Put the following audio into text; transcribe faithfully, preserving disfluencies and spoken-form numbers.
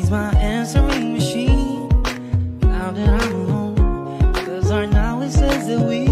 He's my answering machine. Now that I'm alone, 'cause right now it says that we